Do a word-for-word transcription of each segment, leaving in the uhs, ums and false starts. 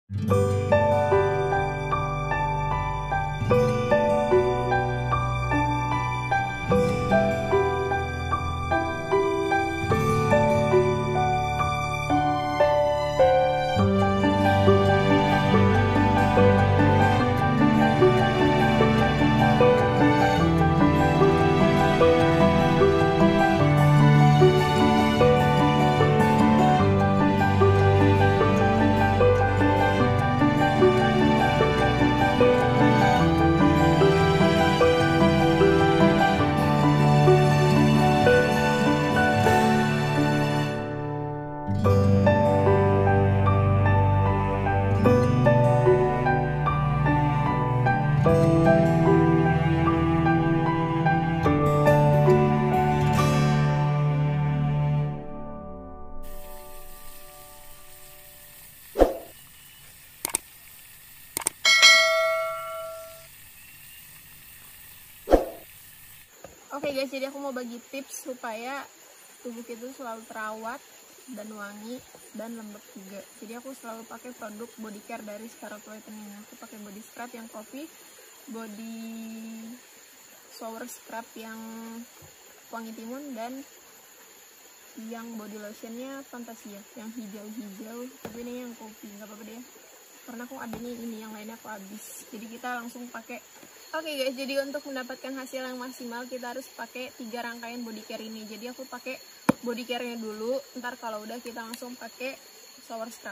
Oke guys, jadi aku mau bagi tips supaya tubuh kita selalu terawat dan wangi dan lembut juga. Jadi aku selalu pakai produk body care dari Scarlett Whitening. Aku pakai body scrub yang coffee, body shower scrub yang wangi timun, dan yang body lotionnya Fantasia yang hijau-hijau. Tapi ini yang kopi, nggak apa-apa deh, karena aku adanya ini, yang lainnya aku habis. Jadi kita langsung pakai. Oke okay guys, jadi untuk mendapatkan hasil yang maksimal kita harus pakai tiga rangkaian body care ini. Jadi aku pakai body care-nya dulu, ntar kalau udah kita langsung pakai shower scrub.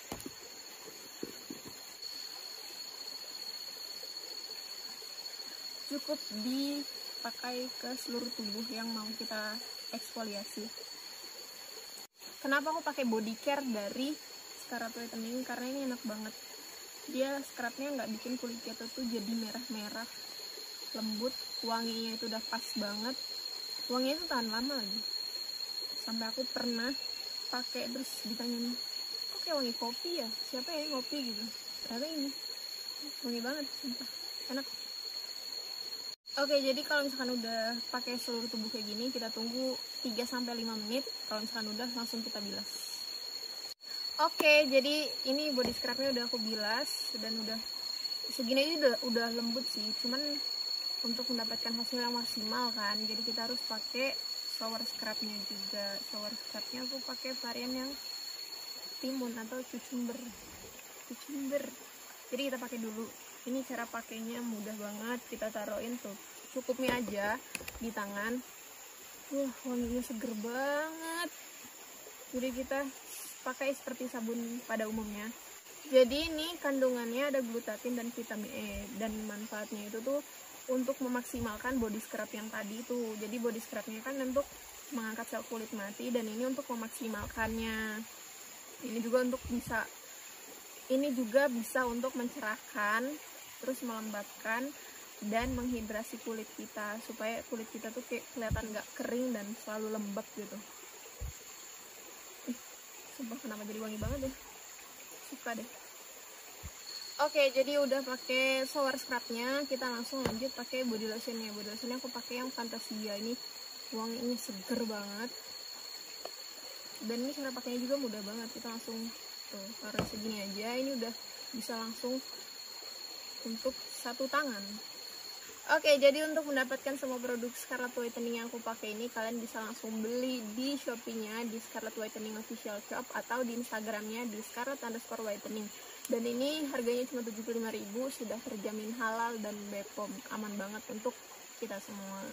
Cukup dipakai ke seluruh tubuh yang mau kita eksfoliasi. Kenapa aku pakai body care dari Scarlett Whitening? Karena ini enak banget. Dia scrubnya nggak bikin kulit kita tuh jadi merah-merah, lembut, wanginya itu udah pas banget. Wanginya itu tahan lama lagi. Sampai aku pernah pakai terus ditanya, kok kayak wangi kopi ya? Siapa ya ngopi gitu? Ternyata ini wangi banget, sumpah enak. Oke, jadi kalau misalkan udah pakai seluruh tubuh kayak gini, kita tunggu tiga sampai lima menit. Kalau misalkan udah, langsung kita bilas. Oke, jadi ini body scrubnya udah aku bilas dan udah segini aja udah, udah lembut sih. Cuman untuk mendapatkan hasil yang maksimal kan, jadi kita harus pakai shower scrubnya juga. Shower scrubnya aku pakai varian yang timun atau cucumber. Cucumber. Jadi kita pakai dulu. Ini cara pakainya mudah banget. Kita taruhin tuh cukup mie aja di tangan. Wah, wanginya seger banget. Jadi kita pakai seperti sabun pada umumnya. Jadi ini kandungannya ada glutatin dan vitamin E, dan manfaatnya itu tuh untuk memaksimalkan body scrub yang tadi tuh. Jadi body scrubnya kan untuk mengangkat sel kulit mati, dan ini untuk memaksimalkannya. Ini juga untuk bisa ini juga bisa untuk mencerahkan, terus melembabkan dan menghidrasi kulit kita supaya kulit kita tuh kayak kelihatan nggak kering dan selalu lembab gitu. Sumpah, kenapa jadi wangi banget deh, suka deh. Oke, jadi udah pakai shower scrubnya, kita langsung lanjut pakai body lotionnya. Body lotionnya aku pakai yang Fantasia, ini wanginya seger banget, dan ini cara pakainya juga mudah banget. Kita langsung tuh taruh segini aja, ini udah bisa langsung untuk satu tangan. Oke, jadi untuk mendapatkan semua produk Scarlett Whitening yang aku pakai ini, kalian bisa langsung beli di Shopee-nya di Scarlett Whitening Official Shop atau di Instagram-nya di Scarlett underscore Whitening. Dan ini harganya cuma tujuh puluh lima ribu, sudah terjamin halal dan B P O M, aman banget untuk kita semua.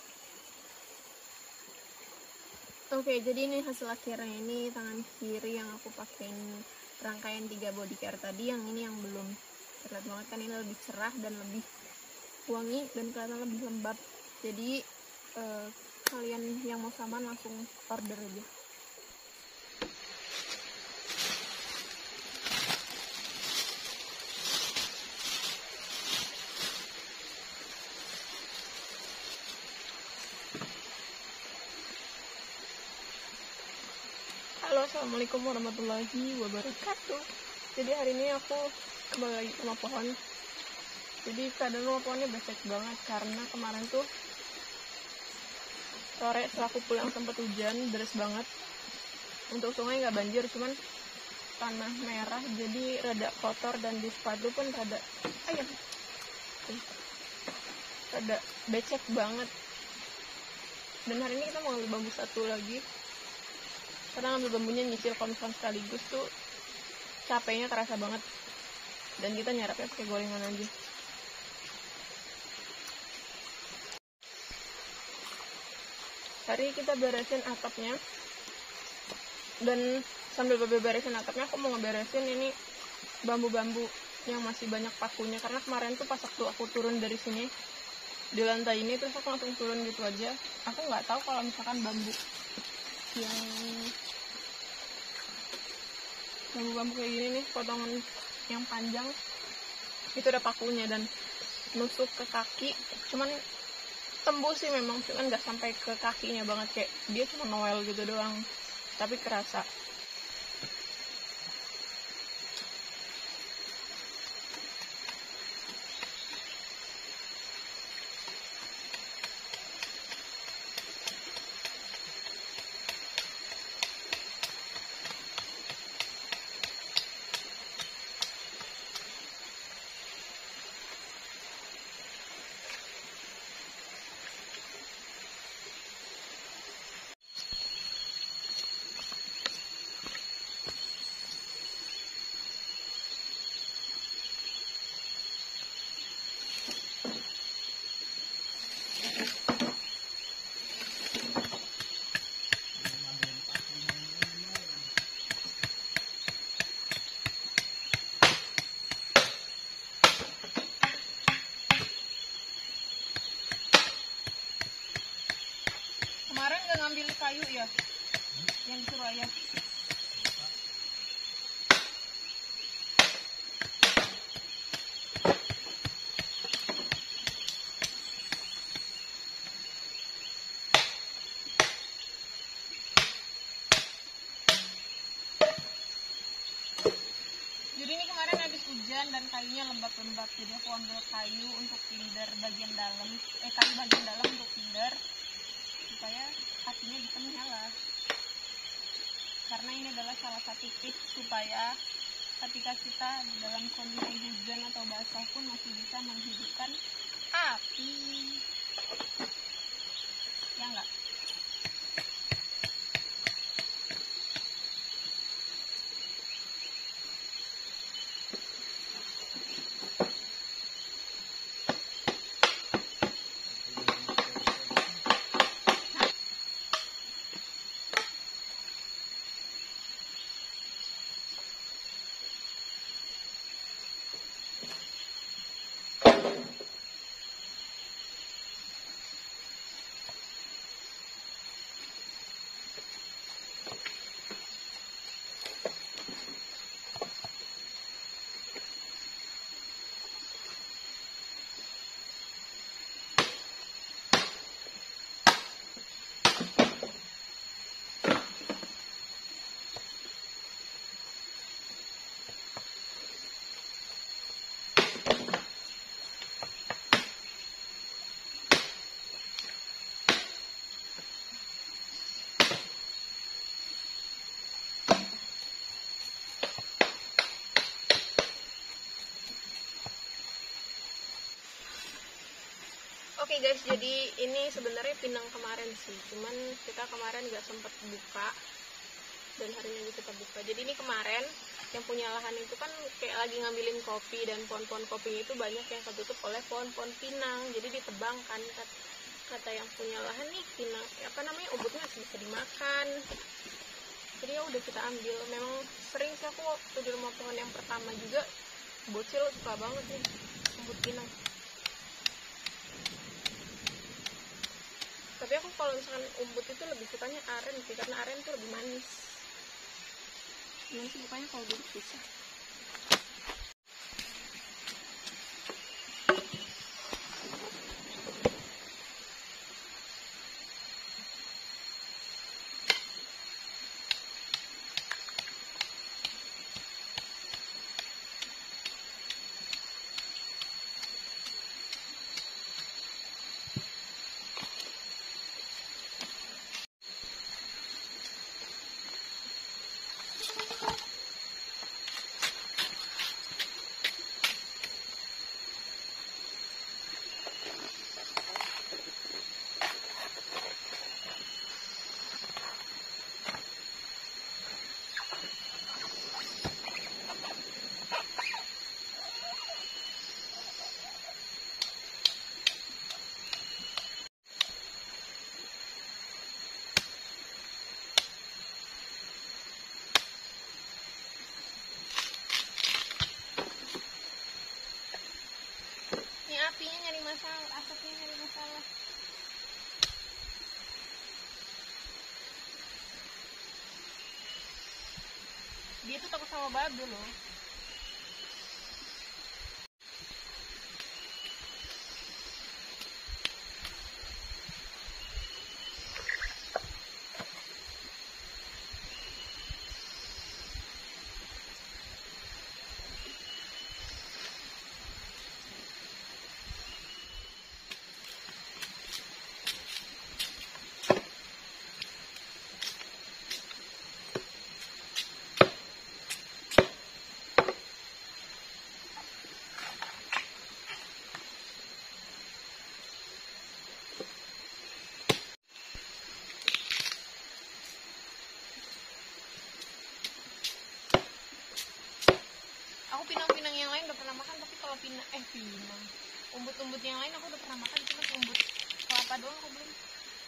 Oke, jadi ini hasil akhirnya. Ini tangan kiri yang aku pakai rangkaian tiga body care tadi, yang ini yang belum terlihat banget kan, ini lebih cerah dan lebih wangi dan kelihatan lebih lembab. Jadi eh, kalian yang mau saman langsung order aja. Halo, assalamualaikum warahmatullahi wabarakatuh. Jadi hari ini aku kembali lagi ke rumah pohon. Jadi keadaan rumah pohonnya becek banget karena kemarin tuh sore setelah aku pulang sempat hujan deras banget. Untuk sungai nggak banjir, cuman tanah merah, jadi rada kotor dan di sepatu pun rada ayam rada becek banget. Dan hari ini kita mau ngambil bambu satu lagi, karena ngambil bambunya nyicil kalau sekaligus tuh capeknya terasa banget, dan kita nyarapnya pakai gorengan aja. Hari kita beresin atapnya, dan sambil beresin atapnya aku mau ngeberesin ini bambu-bambu yang masih banyak pakunya, karena kemarin tuh pas waktu aku turun dari sini di lantai ini terus aku langsung turun gitu aja. Aku nggak tahu kalau misalkan bambu yang bambu-bambu kayak gini nih, potongan yang panjang itu ada pakunya dan nusuk ke kaki, cuman tembus sih memang, cuman nggak sampai ke kakinya banget, kayak dia cuma noel gitu doang, tapi kerasa. Kemarin nggak ngambil kayu ya, yang disuruh ayah. Jadi ini kemarin habis hujan dan kayunya lembab-lembab, jadi aku ambil kayu untuk tinder bagian dalam, eh kayu bagian dalam untuk tinder supaya apinya bisa menyala. Karena ini adalah salah satu tips supaya ketika kita dalam kondisi hujan atau basah pun masih bisa menghidupkan api, ya enggak? Oke okay guys, jadi ini sebenarnya pinang kemarin sih, cuman kita kemarin nggak sempat buka dan hari ini kita buka. Jadi ini kemarin yang punya lahan itu kan kayak lagi ngambilin kopi, dan pohon-pohon kopi itu banyak yang ketutup oleh pohon-pohon pinang, jadi ditebang kan. Kata yang punya lahan nih, pinang apa namanya, umbutnya masih bisa dimakan, jadi ya udah kita ambil. Memang sering sih aku waktu di rumah pohon yang pertama juga, bocil suka banget nih umbut pinang. Tapi aku kalau misalkan umbut itu lebih sukanya aren sih, karena aren tuh lebih manis. Cuman sih bukannya kalau duduk bisa. masalah, asapnya nggak ada masalah. Dia tuh takut sama babe loh. Pinang-pinang yang lain udah pernah makan, tapi kalau pinang eh pinang umbut-umbut yang lain aku udah pernah makan, cuma umbut kelapa doang aku belum.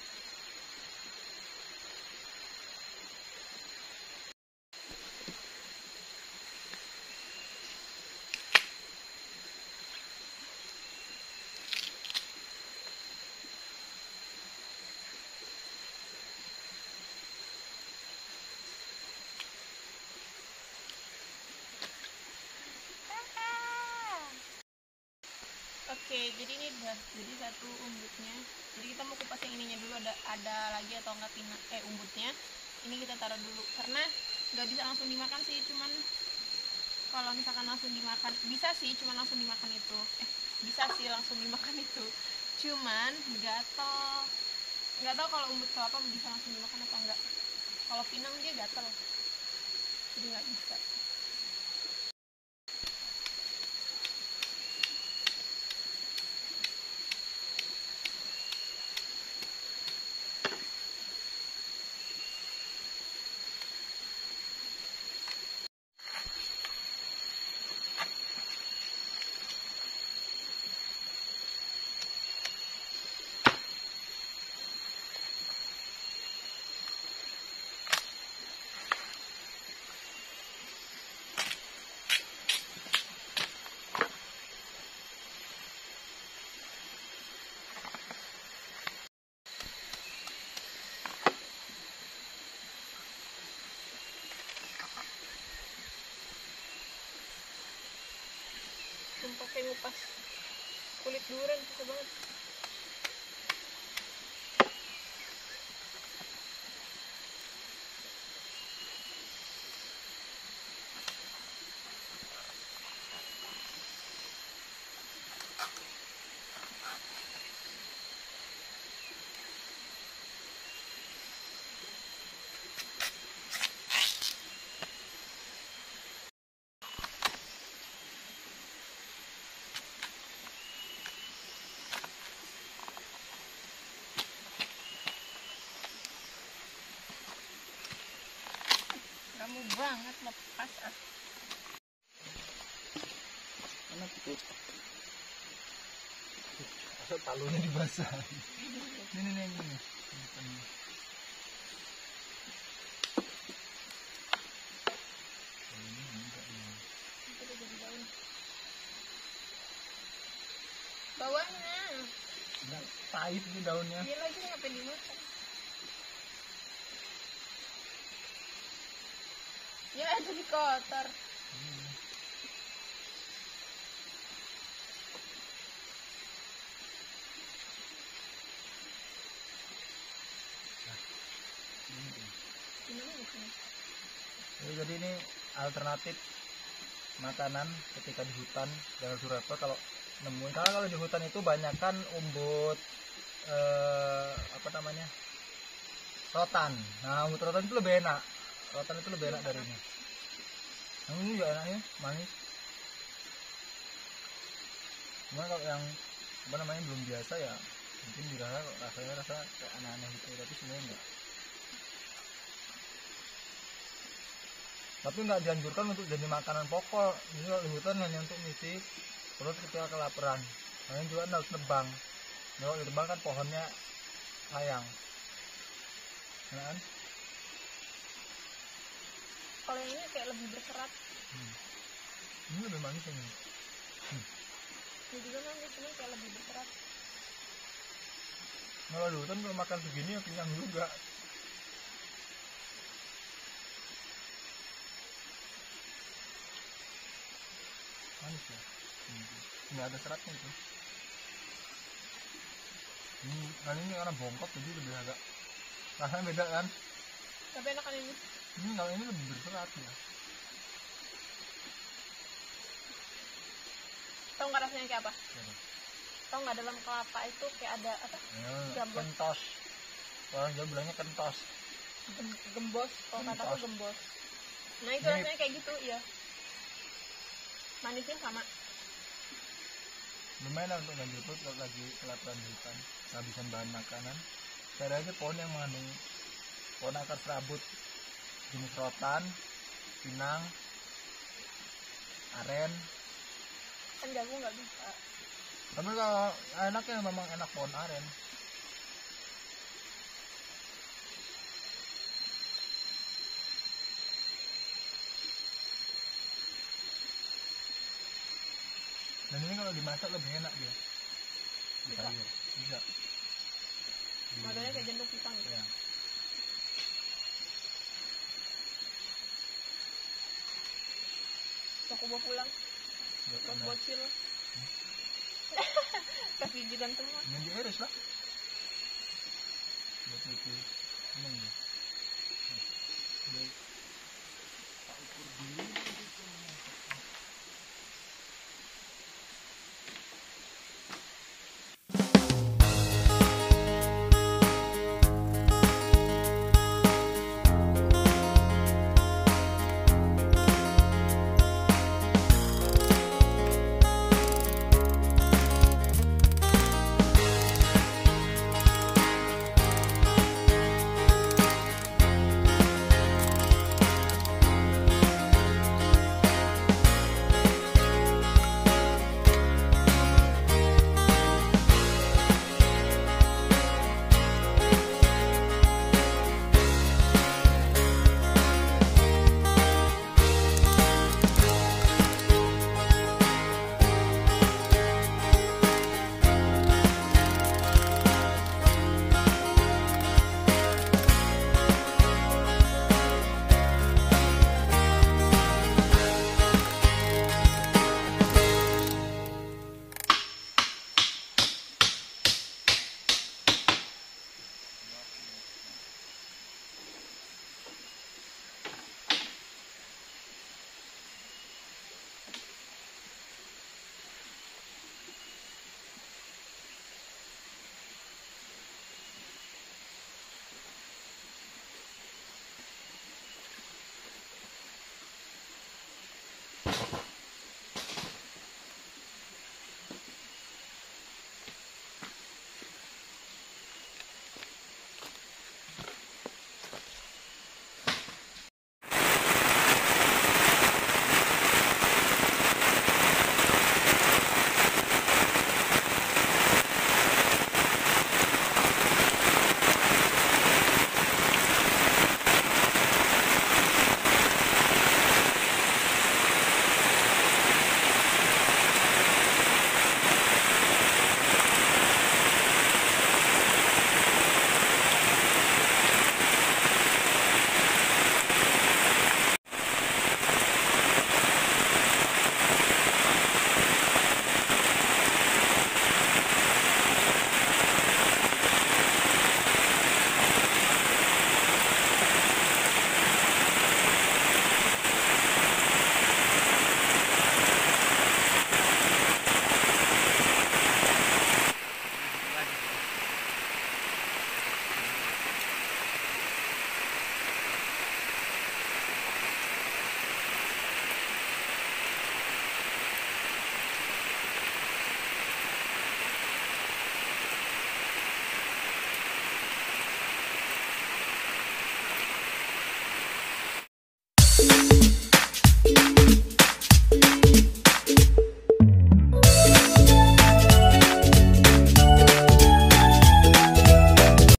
Oke, jadi ini udah jadi satu umbutnya. Jadi kita mau kupas yang ininya dulu, ada ada lagi atau enggak pina eh umbutnya. Ini kita taruh dulu karena nggak bisa langsung dimakan sih, cuman kalau misalkan langsung dimakan bisa sih, cuman langsung dimakan itu. Eh, bisa sih langsung dimakan itu. Cuman gatel. Nggak tahu kalau umbut kelapa bisa langsung dimakan atau enggak. Kalau pinang dia gatel. Jadi nggak bisa. Pakai ngupas kulit durian susah banget. Kamu banget lepas ah. Mana tuh? Masa talunya dibasah. Ini nih ini nih. Bawahnya. Enggak pahit di daunnya. Dia lagi ngapain dimakan? Ya jadi kotor. Hmm. Ya, jadi ini alternatif makanan ketika di hutan jangan surata kalau nemuin, karena kalau di hutan itu banyak kan umbut eh, apa namanya rotan. Nah umbut rotan itu lebih enak, rotan itu lebih enak dari ini. Yang ini juga enaknya manis. Cuma kalau yang apa namanya belum biasa ya mungkin dirasa rasanya rasa kayak aneh-aneh gitu, tapi sebenarnya enggak. Tapi nggak dianjurkan untuk jadi makanan pokok. Ini kalau di hutan hanya untuk ngisi perut ketika kelaparan. Kalian juga harus nebang. Kalau ditebang kan pohonnya sayang. Ya kan? Kalau ini kayak lebih berserat. Hmm. Ini lebih manis ini. Hmm. Ini juga kan cuma kayak lebih berserat. Kalau di hutan kalau makan segini ya kenyang juga. Manis ya. Hmm. Nggak ada seratnya itu. Ini kali ini karena bongkok jadi lebih agak rasanya beda kan. Tapi enakan ini. Ini kalau ini lebih berserat ya. Tahu nggak rasanya kayak apa? Jadi, Tahu nggak dalam kelapa itu kayak ada apa? ya, Gambos. kentos. Orang Jawa bilangnya kentos. Gem- Gembos. Kalau kata aku Gembos. gembos. Nah itu Mirip. rasanya kayak gitu ya. Manisnya sama. Lumayan lah untuk lanjut kalau lagi kelaparan di hutan, kehabisan bahan makanan. Cari aja pohon yang mengandung pohon akar serabut jenis rotan, pinang, aren. Kan jago nggak bisa. Tapi kalau enaknya memang enak pohon aren. Dan ini kalau dimasak lebih enak dia. Bisa, Bisa. ya? Bisa. Di- Modelnya kayak jenduk pisang gitu. Ya. Aku bawa pulang Buat buat anak. bocil. Kasih jidan semua. Ini diiris lah.